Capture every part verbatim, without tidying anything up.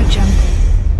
Jungle.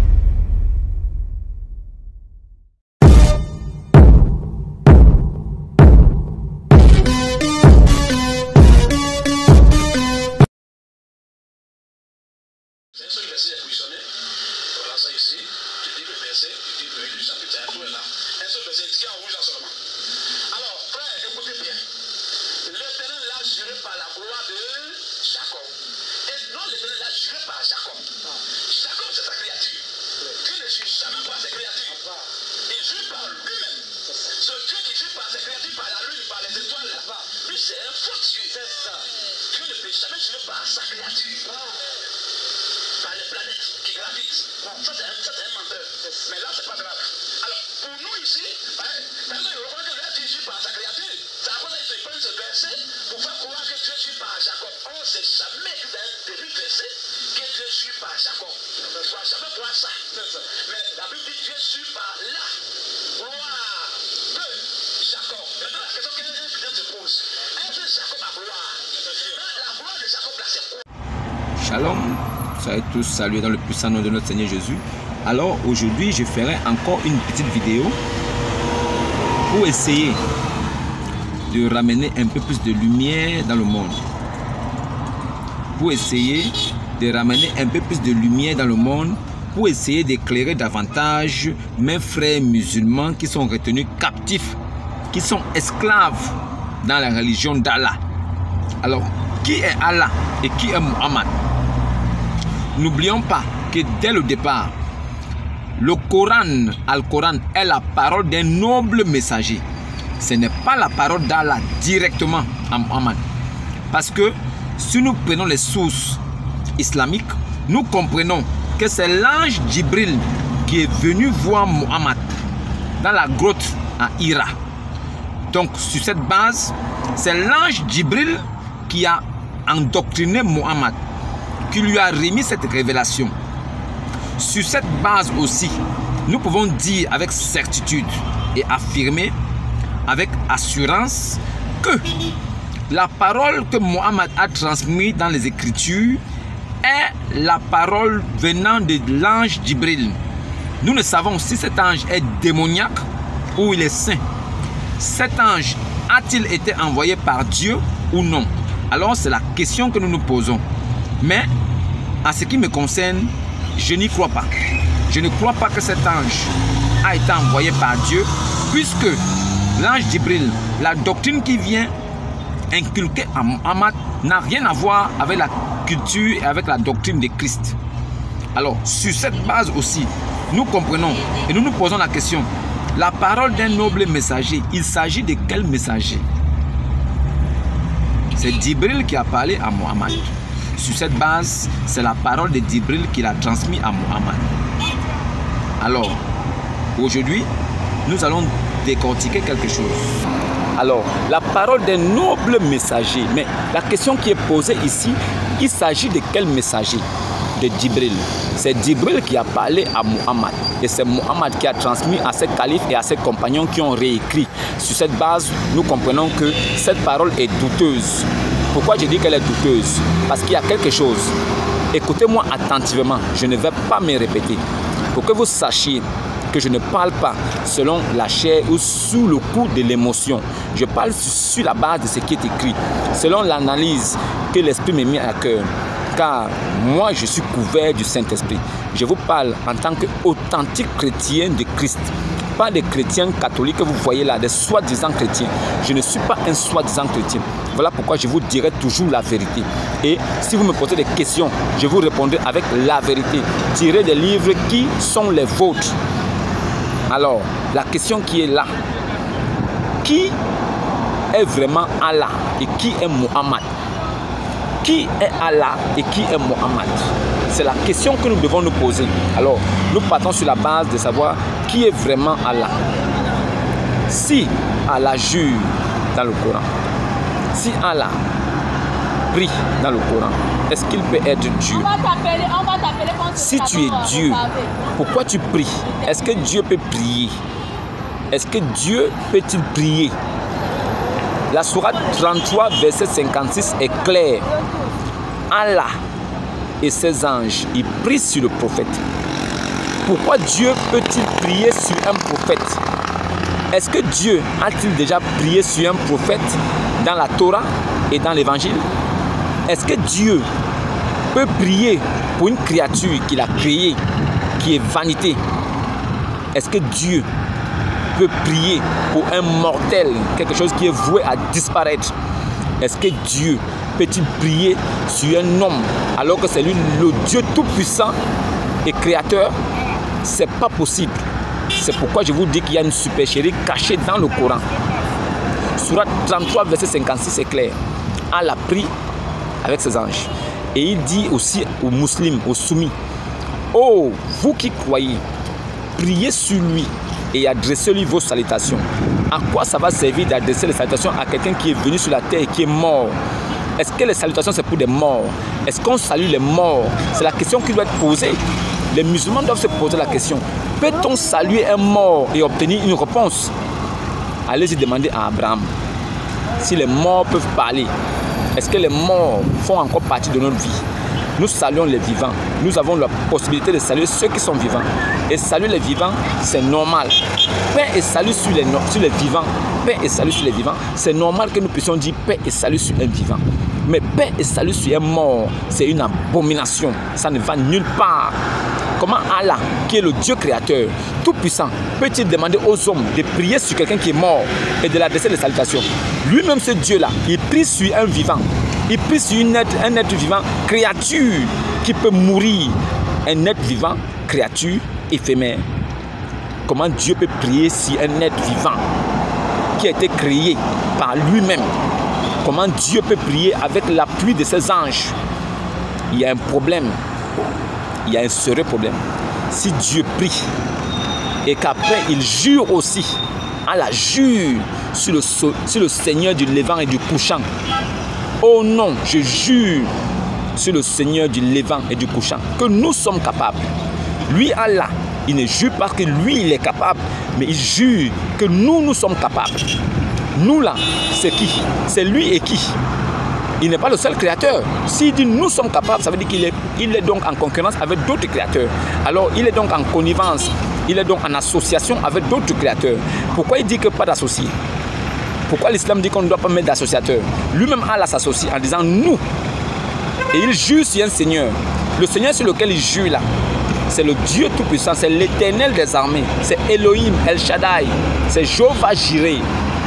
C'est un seul verset est positionné. Voilà ça ici. Tu dis le verset, tu dis le chapitre, tout est là. Un seul verset qui est en rouge là seulement. Alors, frère, écoutez bien. L'Éternel l'a juré par la gloire de Jacob. Et non, l'Éternel l'a juré par Jacob. Jacob, c'est sa créature. Dieu ne jure jamais par ses créatures. Il jure par lui-même. Ce Dieu qui jure par ses créatures, par la lune, par les étoiles, lui, c'est un faux Dieu. Dieu ne peut jamais jurer par sa créature. Par les planètes qui gravitent. Ça, c'est un, un menteur. Mais là, c'est pas grave. Alors, pour nous ici, hein, il reconnaît que Dieu jure par sa créature. C'est à cause qu'ils prennent ce verset pour faire croire que Dieu jure par Jacob. On ne sait jamais que dans un début de verset que Dieu jure par Jacob. On ne doit jamais croire ça. Mais la Bible dit Dieu jure par la gloire de Jacob. Maintenant, la question que les se pose, est-ce que Jacob a gloire? La gloire de Jacob, là, c'est quoi? Shalom. Soyez tous salués dans le puissant nom de notre Seigneur Jésus. Alors aujourd'hui je ferai encore une petite vidéo pour essayer de ramener un peu plus de lumière dans le monde. Pour essayer de ramener un peu plus de lumière dans le monde. Pour essayer d'éclairer davantage mes frères musulmans qui sont retenus captifs, qui sont esclaves dans la religion d'Allah. Alors, qui est Allah et qui est Muhammad? N'oublions pas que dès le départ, le Coran, Al-Coran, est la parole d'un noble messager. Ce n'est pas la parole d'Allah directement à Muhammad. Parce que si nous prenons les sources islamiques, nous comprenons que c'est l'ange Djibril qui est venu voir Muhammad dans la grotte à Hira. Donc sur cette base, c'est l'ange Djibril qui a endoctriné Muhammad, qui lui a remis cette révélation. Sur cette base aussi, nous pouvons dire avec certitude et affirmer avec assurance que la parole que Muhammad a transmise dans les Écritures est la parole venant de l'ange Djibril. Nous ne savons si cet ange est démoniaque ou il est saint. Cet ange a-t-il été envoyé par Dieu ou non? Alors c'est la question que nous nous posons. Mais en ce qui me concerne, je n'y crois pas. Je ne crois pas que cet ange a été envoyé par Dieu, puisque l'ange Djibril, la doctrine qui vient inculquer à Muhammad n'a rien à voir avec la culture et avec la doctrine de Christ. Alors, sur cette base aussi, nous comprenons et nous nous posons la question. La parole d'un noble messager, il s'agit de quel messager? C'est Djibril qui a parlé à Muhammad. Sur cette base, c'est la parole de Djibril qu'il a transmise à Muhammad. Alors, aujourd'hui, nous allons décortiquer quelque chose. Alors, la parole d'un noble messager. Mais la question qui est posée ici, il s'agit de quel messager? De Djibril. C'est Djibril qui a parlé à Muhammad. Et c'est Muhammad qui a transmis à ses califes et à ses compagnons qui ont réécrit. Sur cette base, nous comprenons que cette parole est douteuse. Pourquoi je dis qu'elle est douteuse? Parce qu'il y a quelque chose. Écoutez-moi attentivement, je ne vais pas me répéter. Pour que vous sachiez que je ne parle pas selon la chair ou sous le coup de l'émotion. Je parle sur la base de ce qui est écrit, selon l'analyse que l'Esprit me met à cœur. Car moi, je suis couvert du Saint-Esprit. Je vous parle en tant qu'authentique chrétien de Christ. Pas des chrétiens catholiques que vous voyez là, des soi-disant chrétiens. Je ne suis pas un soi-disant chrétien. Voilà pourquoi je vous dirai toujours la vérité. Et si vous me posez des questions, je vous répondrai avec la vérité. Tirez des livres qui sont les vôtres. Alors, la question qui est là, qui est vraiment Allah et qui est Muhammad? Qui est Allah et qui est Muhammad? C'est la question que nous devons nous poser. Alors, nous partons sur la base de savoir qui est vraiment Allah. Si Allah jure dans le Coran, si Allah prie dans le Coran, est-ce qu'il peut être Dieu? Si tu es Dieu, pourquoi tu pries? Est-ce que Dieu peut prier? Est-ce que Dieu peut-il prier? La sourate trente-trois, verset cinquante-six est claire. Allah et ses anges, ils prient sur le prophète. Pourquoi Dieu peut-il prier sur un prophète? Est-ce que Dieu a-t-il déjà prié sur un prophète dans la Torah et dans l'Évangile? Est-ce que Dieu peut prier pour une créature qu'il a créée, qui est vanité? Est-ce que Dieu peut prier pour un mortel, quelque chose qui est voué à disparaître? Est-ce que Dieu peut-il prier sur un homme alors que c'est lui le Dieu tout-puissant et créateur? C'est pas possible. C'est pourquoi je vous dis qu'il y a une supercherie cachée dans le Coran. Sourate trente-trois, verset cinquante-six, c'est clair. Allah prie avec ses anges. Et il dit aussi aux musulmans, aux soumis, oh, vous qui croyez, priez sur lui et adressez-lui vos salutations. À quoi ça va servir d'adresser les salutations à quelqu'un qui est venu sur la terre et qui est mort? Est-ce que les salutations c'est pour des morts? Est-ce qu'on salue les morts? C'est la question qui doit être posée. Les musulmans doivent se poser la question. Peut-on saluer un mort et obtenir une réponse? Allez-y demander à Abraham. Si les morts peuvent parler, est-ce que les morts font encore partie de notre vie? Nous saluons les vivants. Nous avons la possibilité de saluer ceux qui sont vivants. Et saluer les vivants, c'est normal. Paix et salut sur les, sur les vivants. Paix et salut sur les vivants. C'est normal que nous puissions dire paix et salut sur un vivant. Mais paix et salut sur un mort, c'est une abomination. Ça ne va nulle part. Comment Allah, qui est le Dieu créateur, tout-puissant, peut-il demander aux hommes de prier sur quelqu'un qui est mort et de l'adresser des salutations? Lui-même, ce Dieu-là, il prie sur un vivant. Il prie sur une être, un être vivant, créature qui peut mourir. Un être vivant, créature éphémère. Comment Dieu peut prier sur un être vivant qui a été créé par lui-même? Comment Dieu peut prier avec l'appui de ses anges? Il y a un problème. Il y a un sérieux problème. Si Dieu prie et qu'après il jure aussi, Allah jure sur le, sur le Seigneur du Levant et du couchant. Oh non, je jure sur le Seigneur du Levant et du couchant que nous sommes capables. Lui, Allah, il ne jure pas que lui, il est capable, mais il jure que nous, nous sommes capables. Nous là, c'est qui? C'est lui et qui? Il n'est pas le seul créateur. S'il dit nous sommes capables, ça veut dire qu'il est, il est donc en concurrence avec d'autres créateurs. Alors il est donc en connivence, il est donc en association avec d'autres créateurs. Pourquoi il dit que pas d'associés? Pourquoi l'islam dit qu'on ne doit pas mettre d'associateurs? Lui-même Allah s'associe en disant nous. Et il jure sur un Seigneur. Le Seigneur sur lequel il jure là, c'est le Dieu tout-puissant, c'est l'Éternel des armées, c'est Elohim, El Shaddai, c'est Jéhovah Jireh.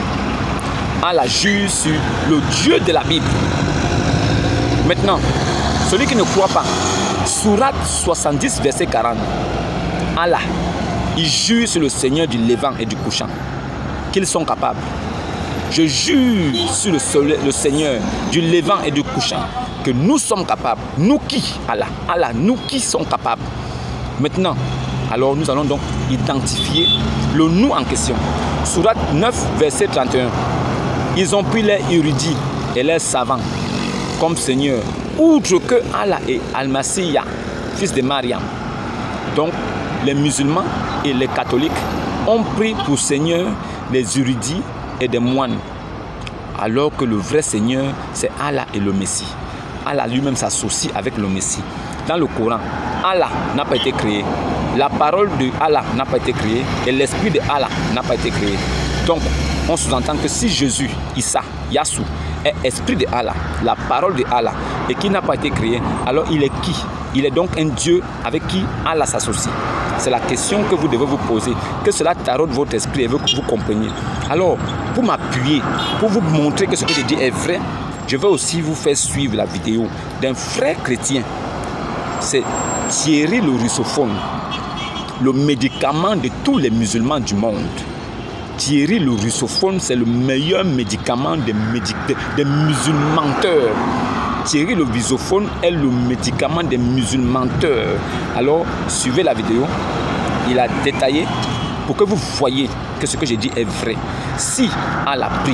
Allah jure sur le Dieu de la Bible. Maintenant, celui qui ne croit pas, Sourate soixante-dix, verset quarante, Allah, il jure sur le Seigneur du Levant et du couchant, qu'ils sont capables. Je jure sur le, soleil, le Seigneur du Levant et du couchant, que nous sommes capables. Nous qui, Allah, Allah, nous qui sommes capables. Maintenant, alors nous allons donc identifier le nous en question. Sourate neuf, verset trente et un. Ils ont pris les érudits et les savants comme Seigneur, outre que Allah et Al-Masiyah, fils de Mariam. Donc, les musulmans et les catholiques ont pris pour Seigneur les érudits et des moines, alors que le vrai Seigneur, c'est Allah et le Messie. Allah lui-même s'associe avec le Messie. Dans le Coran, Allah n'a pas été créé, la parole de Allah n'a pas été créée et l'esprit de Allah n'a pas été créé. Donc, on sous-entend que si Jésus, Issa, Yassou, est esprit de Allah, la parole de Allah, et qui n'a pas été créé, alors il est qui? Il est donc un Dieu avec qui Allah s'associe. C'est la question que vous devez vous poser, que cela taraude votre esprit et que vous compreniez. Alors, pour m'appuyer, pour vous montrer que ce que je dis est vrai, je vais aussi vous faire suivre la vidéo d'un frère chrétien. C'est Thierry le russophone, le médicament de tous les musulmans du monde. Thierry le russophone, c'est le meilleur médicament des, médic des, des musulmanteurs. Thierry le russophone est le médicament des musulmanteurs. Alors, suivez la vidéo. Il a détaillé pour que vous voyez que ce que j'ai dit est vrai. Si Allah prie,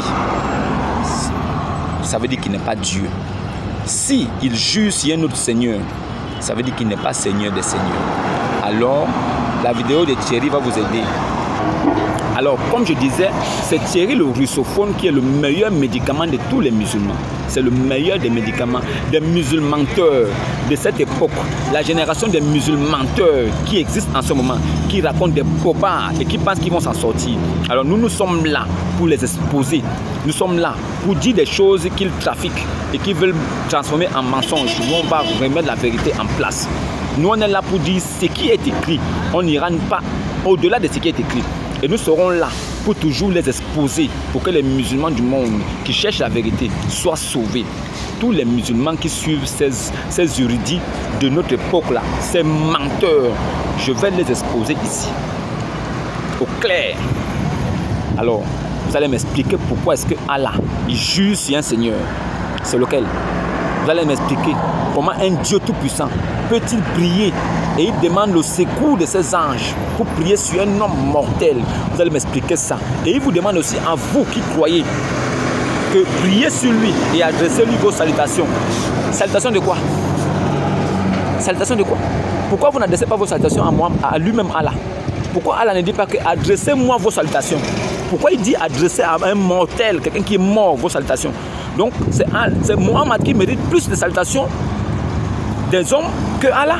ça veut dire qu'il n'est pas Dieu. Si il juge sur un autre Seigneur, ça veut dire qu'il n'est pas Seigneur des Seigneurs. Alors, la vidéo de Thierry va vous aider. Alors, comme je disais, c'est Thierry le russophone qui est le meilleur médicament de tous les musulmans. C'est le meilleur des médicaments, des musulmanteurs de cette époque. La génération des musulmanteurs qui existent en ce moment, qui racontent des bobards et qui pensent qu'ils vont s'en sortir. Alors, nous, nous sommes là pour les exposer. Nous sommes là pour dire des choses qu'ils trafiquent et qu'ils veulent transformer en mensonges. Nous, on va remettre la vérité en place. Nous, on est là pour dire ce qui est écrit. On n'ira pas au-delà de ce qui est écrit. Et nous serons là pour toujours les exposer, pour que les musulmans du monde qui cherchent la vérité soient sauvés. Tous les musulmans qui suivent ces, ces érudits de notre époque-là, ces menteurs, je vais les exposer ici, au clair. Alors, vous allez m'expliquer pourquoi est-ce que Allah, il juge sur un Seigneur. C'est lequel? Vous allez m'expliquer comment un Dieu tout-puissant peut-il prier et il demande le secours de ses anges pour prier sur un homme mortel. Vous allez m'expliquer ça. Et il vous demande aussi à vous qui croyez que priez sur lui et adressez-lui vos salutations. Salutations de quoi? Salutations de quoi? Pourquoi vous n'adressez pas vos salutations à moi, à lui-même Allah? Pourquoi Allah ne dit pas que adressez-moi vos salutations? Pourquoi il dit adresser à un mortel, quelqu'un qui est mort, vos salutations? Donc c'est Mohammed qui mérite plus de salutations des hommes que Allah.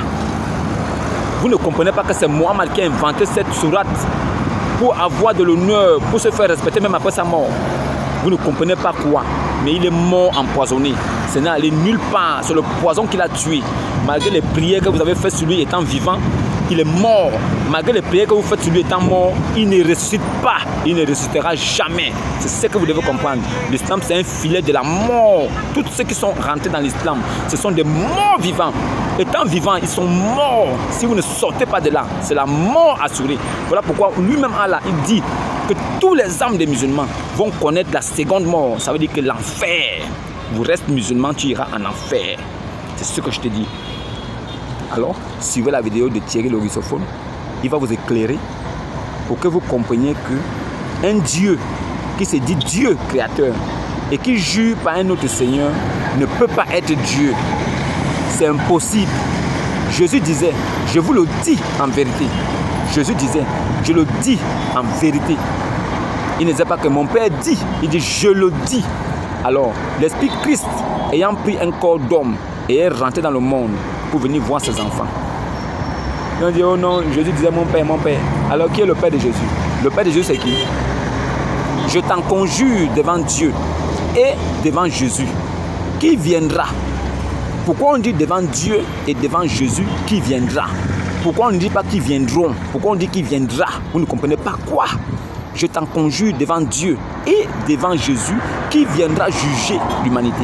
Vous ne comprenez pas que c'est Mohammed qui a inventé cette sourate pour avoir de l'honneur, pour se faire respecter même après sa mort. Vous ne comprenez pas quoi, mais il est mort empoisonné. Ce n'est allé nulle part, c'est le poison qui l'a tué. Malgré les prières que vous avez faites sur lui étant vivant, il est mort. Malgré les prières que vous faites sur lui étant mort, il ne ressuscite pas. Il ne ressuscitera jamais. C'est ce que vous devez comprendre. L'islam, c'est un filet de la mort. Tous ceux qui sont rentrés dans l'islam, ce sont des morts vivants. Étant vivants, ils sont morts. Si vous ne sortez pas de là, c'est la mort assurée. Voilà pourquoi lui-même Allah, il dit que tous les âmes des musulmans vont connaître la seconde mort. Ça veut dire que l'enfer, vous restez musulman, tu iras en enfer. C'est ce que je te dis. Alors, suivez la vidéo de Thierry le russophone. Il va vous éclairer pour que vous compreniez que un Dieu qui se dit Dieu créateur et qui jure par un autre Seigneur ne peut pas être Dieu. C'est impossible. Jésus disait, je vous le dis en vérité. Jésus disait, je le dis en vérité. Il ne disait pas que mon Père dit, il dit je le dis. Alors, l'Esprit Christ ayant pris un corps d'homme et est rentré dans le monde pour venir voir ses enfants. Ils ont dit, oh non, Jésus disait mon Père, mon Père. Alors qui est le Père de Jésus? Le Père de Jésus c'est qui? Je t'en conjure devant Dieu et devant Jésus, qui viendra. Pourquoi on dit devant Dieu et devant Jésus qui viendra? Pourquoi on ne dit pas qui viendront? Pourquoi on dit qui viendra? Vous ne comprenez pas quoi? Je t'en conjure devant Dieu et devant Jésus qui viendra juger l'humanité.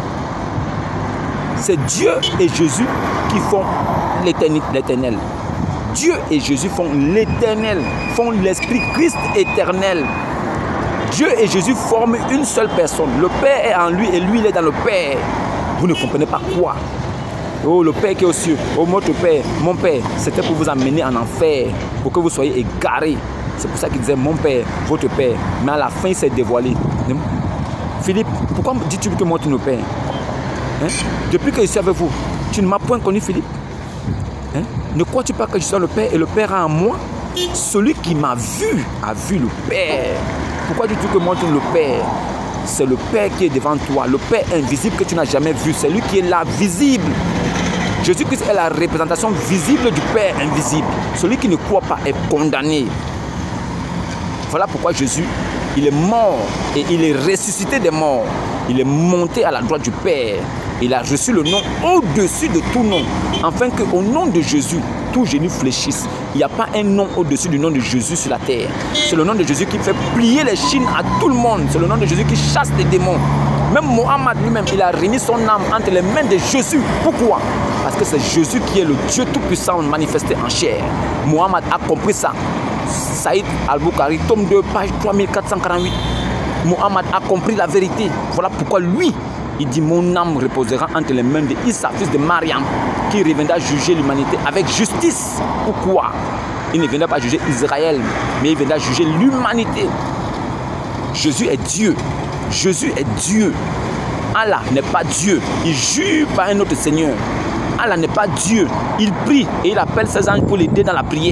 C'est Dieu et Jésus qui font l'éternel. Dieu et Jésus font l'éternel, font l'Esprit Christ éternel. Dieu et Jésus forment une seule personne. Le Père est en lui et lui il est dans le Père. Vous ne comprenez pas quoi? Oh, le Père qui est aux cieux, oh notre Père, mon Père, c'était pour vous amener en enfer, pour que vous soyez égarés. C'est pour ça qu'il disait mon Père, votre Père. Mais à la fin, il s'est dévoilé. Philippe, pourquoi dis-tu que moi tu es le Père? Hein? Depuis que je suis avec vous, tu ne m'as point connu, Philippe. Hein? Ne crois-tu pas que je suis le Père et le Père a en moi? Celui qui m'a vu a vu le Père. Pourquoi dis-tu que moi tu es le Père? C'est le Père qui est devant toi, le Père invisible que tu n'as jamais vu. C'est lui qui est là, visible. Jésus-Christ est la représentation visible du Père invisible. Celui qui ne croit pas est condamné. Voilà pourquoi Jésus, il est mort et il est ressuscité des morts. Il est monté à la droite du Père. Il a reçu le nom au-dessus de tout nom. Afin qu'au nom de Jésus, tout genou fléchisse. Il n'y a pas un nom au-dessus du nom de Jésus sur la terre. C'est le nom de Jésus qui fait plier les chines à tout le monde. C'est le nom de Jésus qui chasse les démons. Même Mohammed lui-même, il a remis son âme entre les mains de Jésus. Pourquoi? Parce que c'est Jésus qui est le Dieu tout-puissant manifesté en chair. Mohammed a compris ça. Saïd Al-Bukhari, tome deux, page trois mille quatre cent quarante-huit. Mohammed a compris la vérité. Voilà pourquoi lui, il dit mon âme reposera entre les mains de Issa, fils de Mariam, qui reviendra juger l'humanité avec justice. Pourquoi? Il ne viendra pas juger Israël, mais il viendra juger l'humanité. Jésus est Dieu. Jésus est Dieu. Allah n'est pas Dieu. Il jure par un autre Seigneur. Allah n'est pas Dieu. Il prie et il appelle ses anges pour l'aider dans la prière.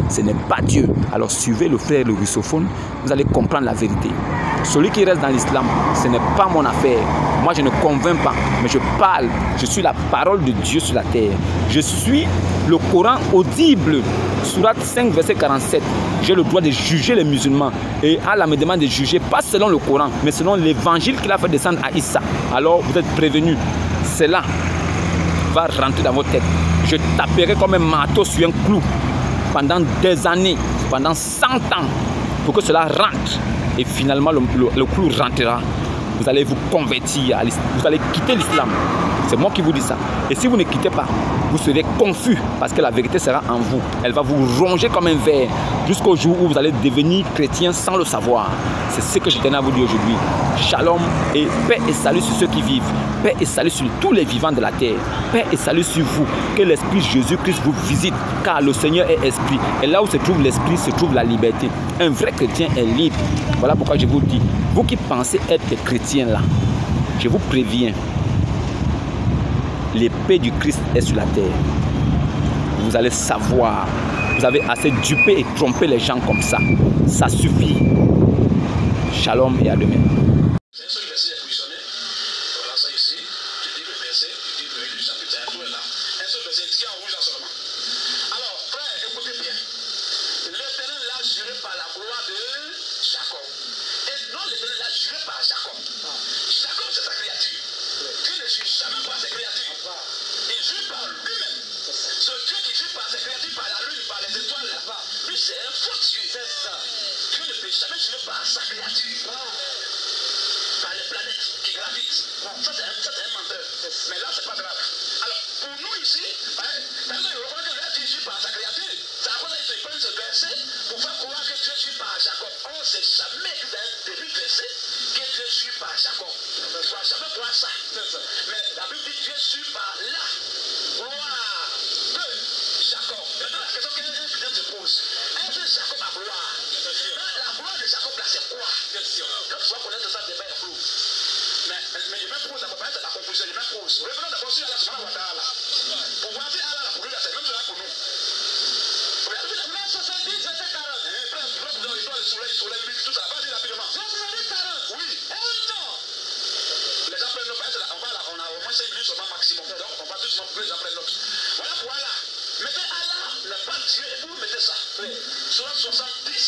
ce n'est pas Dieu. Alors suivez le frère le russophone, vous allez comprendre la vérité. Celui qui reste dans l'islam, ce n'est pas mon affaire. Moi, je ne convainc pas, mais je parle. Je suis la parole de Dieu sur la terre. Je suis le Coran audible. Sourate cinq, verset quarante-sept. J'ai le droit de juger les musulmans. Et Allah me demande de juger, pas selon le Coran, mais selon l'évangile qu'il a fait descendre à Issa. Alors, vous êtes prévenus. Cela va rentrer dans votre tête. Je taperai comme un marteau sur un clou pendant des années, pendant cent ans, pour que cela rentre. Et finalement, le, le, le clou rentrera. Vous allez vous convertir, vous allez quitter l'islam. C'est moi qui vous dis ça. Et si vous ne quittez pas, vous serez confus parce que la vérité sera en vous. Elle va vous ronger comme un ver jusqu'au jour où vous allez devenir chrétien sans le savoir. C'est ce que je tenais à vous dire aujourd'hui. Shalom et paix et salut sur ceux qui vivent. Paix et salut sur tous les vivants de la terre. Paix et salut sur vous. Que l'Esprit Jésus-Christ vous visite car le Seigneur est Esprit. Et là où se trouve l'Esprit, se trouve la liberté. Un vrai chrétien est libre. Voilà pourquoi je vous dis, vous qui pensez être des chrétiens là, je vous préviens, l'épée du Christ est sur la terre. Vous allez savoir, vous avez assez dupé et trompé les gens comme ça. Ça suffit. Shalom et à demain. C'est un seul verset est positionné. Voilà ça ici. Tu dis le verset, tu dis le chapitre, tout est là. Un seul verset qui est en rouge là seulement. Alors, frère, écoutez bien. L'Éternel l'a juré par la gloire de Jacob. Et non, l'Éternel l'a juré par Jacob. Jacob, c'est sa créature. Dieu ne jure jamais par ses créatures. Il jure par lui-même. Ce Dieu qui jure par ses créatures, par la lune, par les étoiles, lui c'est un faux Dieu. Dieu ne peut jamais jurer par sa créature. Par les planètes qui gravitent. Ça c'est un, un menteur. Mais là c'est pas grave. Alors pour nous ici, hein, il reconnaît que là Dieu jure par sa créature. C'est à cause de ça qu'ils prennent ce verset pour faire croire que Dieu jure par Jacob. On ne sait jamais que dans un début de verset que Dieu jure par Jacob. Il ne faut jamais croire ça. Mais la Bible dit Dieu jure par la gloire de Jacob. Maintenant la question que les étudiants se posent, est-ce que Jacob a gloire? La gloire de Jacob là c'est quoi? Quand tu vas connaître ça, le débat est flou. Mais, mais, mais je me pose d'abord, c'est la confusion, je me pose. Revenons d'abord sur Allah subhanahu wa ta'ala. Pour voir si Allah pour lui là c'est même cela pour nous. Regardez la Genèse soixante-dix, verset quarante. Frère, drop dans l'histoire du soleil, soleil, tout ça, vas-y rapidement. soixante-dix, quarante. Oui. Et non. Les gens prennent note, on va là, on a au moins cinq minutes seulement maximum. Donc on va tous les gens prennent note. Voilà pour Allah. Mettez Allah, n'est pas Dieu, et vous mettez ça. Sur soixante-dix,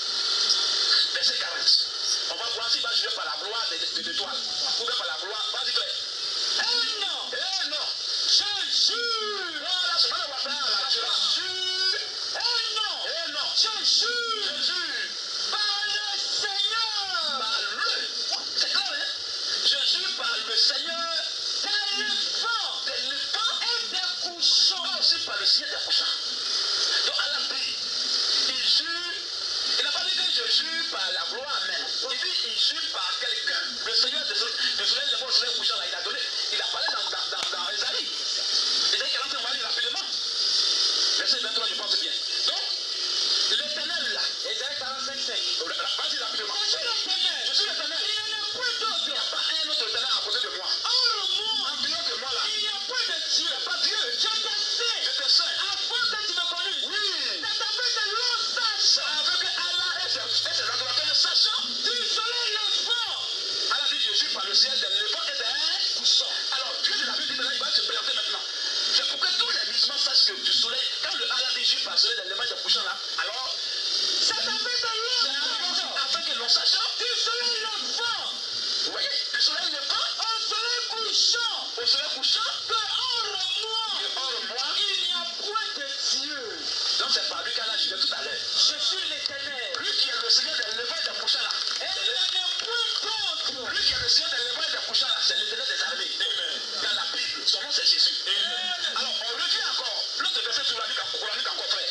verset quarante. On va voir s'il va jurer par la gloire de, de, de l'étoile. Ou bien par la gloire. Vas-y, frère. Eh non. Eh non. Je jure. Voilà, c'est pas le watard. Je jure. Eh non. Eh non. Je jure. Je jure. Par le Seigneur. Par le. C'est clair, hein? Je jure par le Seigneur. Des vents. Des vents et des couchons. Ah, aussi par le ciel des couchons. Donc, Allah dit, il jure. Il n'a pas dit que je jure par la gloire même. Il dit il jure par quelqu'un. Le Seigneur de le soleil, le soleil couchant là, il a donné. Il a parlé dans, dans, dans, dans Esaïe. Esaïe quarante, on va lire rapidement. Verset vingt-trois, je pense bien. Donc, l'Éternel là. Esaïe quarante-cinq, cinq. Vas-y rapidement. Je suis l'Éternel. Je suis l'Éternel. Il n'y en a point d'autre. Il n'y a pas un autre Éternel à côté de moi. Hors moi. En dehors de moi là. Il n'y a point de Dieu. Il n'y a pas Dieu. Je te sais. Je te sais. Avant que tu me connues. Oui. C'est avec que l'on sache. Avec que Allah est c'est l'adorateur sachant du soleil le vent. Allah dit Jésus par le ciel des levants et des couchants. Alors Dieu de la Bible dit maintenant il va se présenter maintenant. C'est pour que tous les musulmans sachent que du soleil, quand le Allah dit Jésus par le soleil des levants et des couchants là, alors c'est avec de l'eau. Afin que l'on sache du soleil le vent. Vous voyez, du soleil le vent au soleil couchant. Au soleil couchant, que hors moi, hors moi, il n'y a point de Dieu. Donc c'est par lui qu'Allah jugé tout à l'heure. Je suis l'Éternel. Lui qui est le Seigneur des levants et des couchants là. Et il n'y en a point d'autre. Lui qui est le Seigneur des levants et des couchants là, c'est l'Éternel des armées. Dans la Bible, son nom c'est Jésus. Alors on revient encore. L'autre verset sur la Bible encore frère.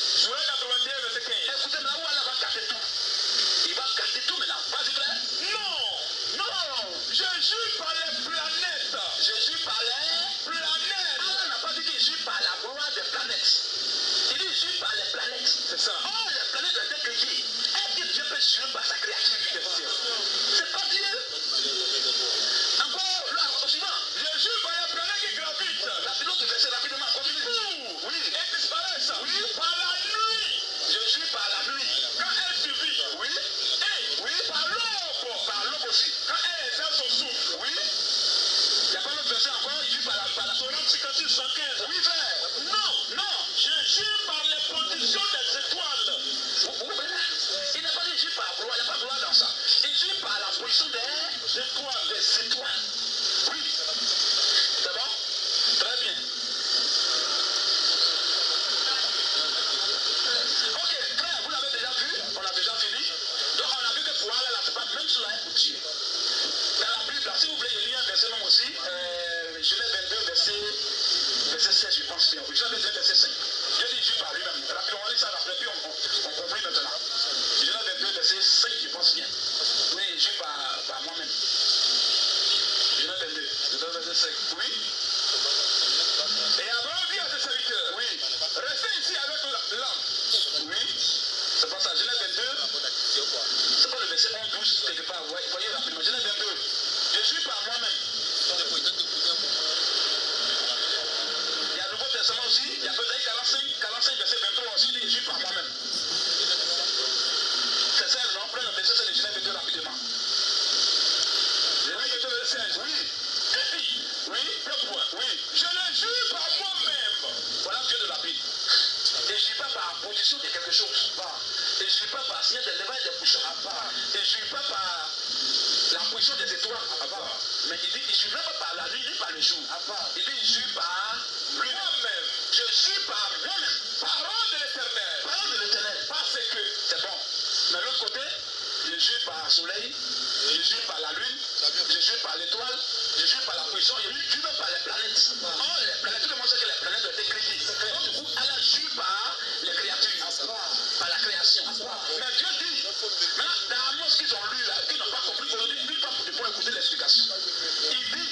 Écoutez maintenant où Allah va gâter tout. Il va gâter tout maintenant. Vas-y frère. Non. Non. Jésus par les planètes. Jésus par les planètes. Allah n'a pas dit qu'il jure par la gloire des planètes. Il dit jure par les planètes. position de quelque chose. Il ne suit pas par signer des levées et des poussons. Il ne suit pas par la position des étoiles. Mais il dit, il ne suit même pas par la nuit ni par le jour. Il dit, il suit par lui-même. Je suis par moi-même. Parole de l'éternel. Parole de l'éternel. Parce que c'est bon. Mais l'autre côté, je suis par le soleil, je suis par la lune, je suis par l'étoile, je suis par la position, je suis même par les planètes. Or, les planètes, tout le monde sait que les planètes ont été créées. Donc, du coup, Allah suit par les créatures, par la création. Mais Dieu dit, maintenant, dans Amos qu'ils ont lu là, qu'ils n'ont pas compris, aujourd'hui, ils n'ont pas pour écouter l'explication. Il dit,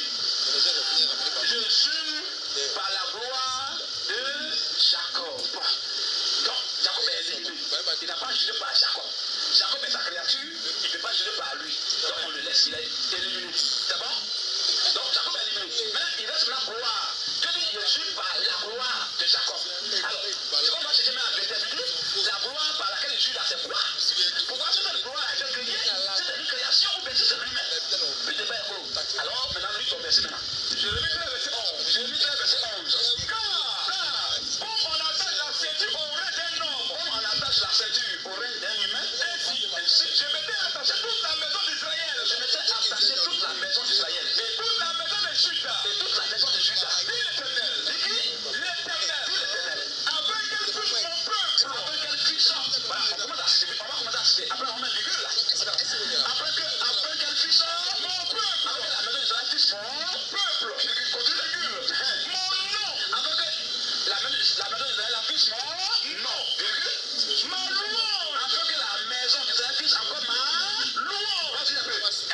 je suis par la gloire de Jacob. Donc, Jacob est éliminé. Il n'a pas juré par Jacob. Jacob est sa créature, il ne peut pas jurer par lui. Donc on le laisse, il est éliminé. C'est bon? Donc Jacob est éliminé. Maintenant, il reste la gloire. Dieu dit, je suis par la gloire de Jacob. Alors, c'est comme moi, je dis, mais déterminer la gloire par laquelle il juge là, c'est quoi? Pourquoi cette gloire a été créée? C'est une création ou bien c'est lui-même? Puis de faire quoi? Alors, maintenant, lui, ton verset maintenant. Je vais mettre le verset onze. Je vais mettre le verset onze. Car, comme on attache la ceinture au rein d'un homme, comme on attache la ceinture au rein d'un humain, je m'étais attaché toute la maison d'Israël. Je m'étais attaché toute la maison d'Israël. Et toute la maison de Juda. Et toute la maison de Juda. Dit l'Éternel. Dit qui? L'Éternel. Dit l'Éternel. Afin qu'elle touche mon peuple. Afin qu'elle puisse. Voilà, on commence à citer. On va commencer à citer. Après, on met une virgule là. Après que, afin qu'elle puisse mon peuple. Afin que la maison d'Israël puisse mon peuple. Continue virgule. Mon nom. Afin que la maison d'Israël puisse mon nom. Virgule. Mon nom. Afin que la maison d'Israël puisse encore ma louange. Et,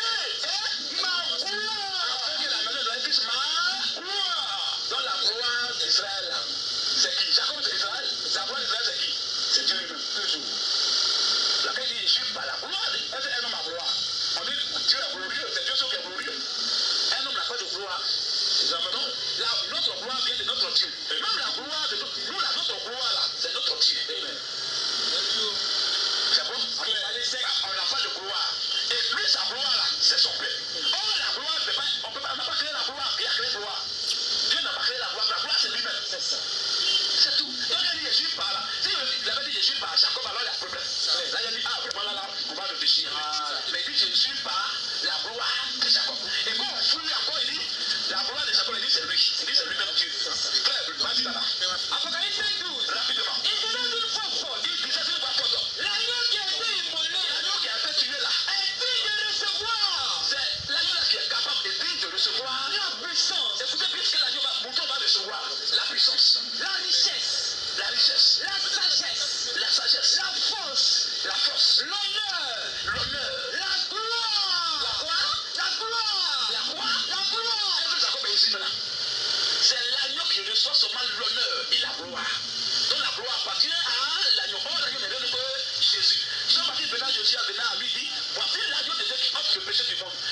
et ma gloire. Afin que la maison d'Israël puisse ma gloire. Dans la gloire d'Israël, c'est qui? Jacob c'est Israël. La gloire d'Israël c'est qui? C'est Dieu lui-même, toujours. Laquelle dit, je suis par la gloire. Est-ce qu'un homme a gloire? On dit, Dieu est glorieux, c'est Dieu seul qui est glorieux. Un homme n'a pas de gloire. Non, la, notre gloire vient de notre Dieu. Et même la gloire de notre, nous, la, notre gloire là, c'est notre Dieu. Amen. C'est bon? On n'a pas de gloire. Et lui, sa gloire là, c'est son père. Or, la gloire, c'est pas, on peut pas, on n'a pas créé la gloire. Qui a créé la gloire? Dieu n'a pas créé la gloire. La gloire, c'est lui-même. C'est ça. C'est tout. Donc, il dit, je suis par là. Si il avait dit, je suis par Jacob, alors il y a problème. Là, il a dit, ah, vraiment là, là, on va réfléchir. Mais il dit, je suis par la gloire de Jacob. Et quand on fouille encore, il dit, la gloire de Jacob, il dit, c'est lui. Il dit, c'est lui-même Dieu. Frère, vas-y là-bas. Apocalypse douze. Rapidement. Il dit, une fois fort. Il dit, c'est une fois fort. L'agneau qui a été immolé, l'agneau qui a été tué là, est digne de recevoir. C'est l'agneau là qui est capable et digne de recevoir la puissance. Écoutez bien ce que l'agneau va, mon va recevoir. La puissance, la richesse, la richesse, la sagesse, la sagesse, la force, la force, l'honneur, l'honneur, la gloire, la quoi? La gloire, la quoi? La gloire. Est-ce que Jacob est ici maintenant? C'est l'agneau qui reçoit seulement l'honneur et la gloire. Donc la gloire appartient à l'agneau. Or l'agneau n'est rien que Jésus. C'est parce que maintenant Jésus a venu à lui dit, voici l'agneau de Dieu qui ôte le péché du monde.